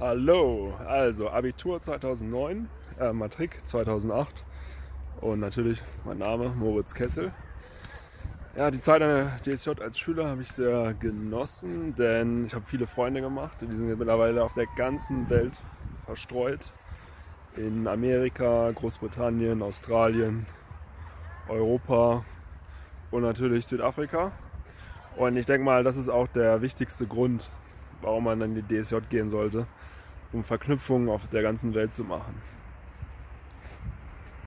Hallo, also Abitur 2009, Matrik 2008 und natürlich mein Name Moritz Kessel. Ja, die Zeit an der DSJ als Schüler habe ich sehr genossen, denn ich habe viele Freunde gemacht. Die sind mittlerweile auf der ganzen Welt verstreut. In Amerika, Großbritannien, Australien, Europa und natürlich Südafrika. Und ich denke mal, das ist auch der wichtigste Grund, warum man in die DSJ gehen sollte, um Verknüpfungen auf der ganzen Welt zu machen.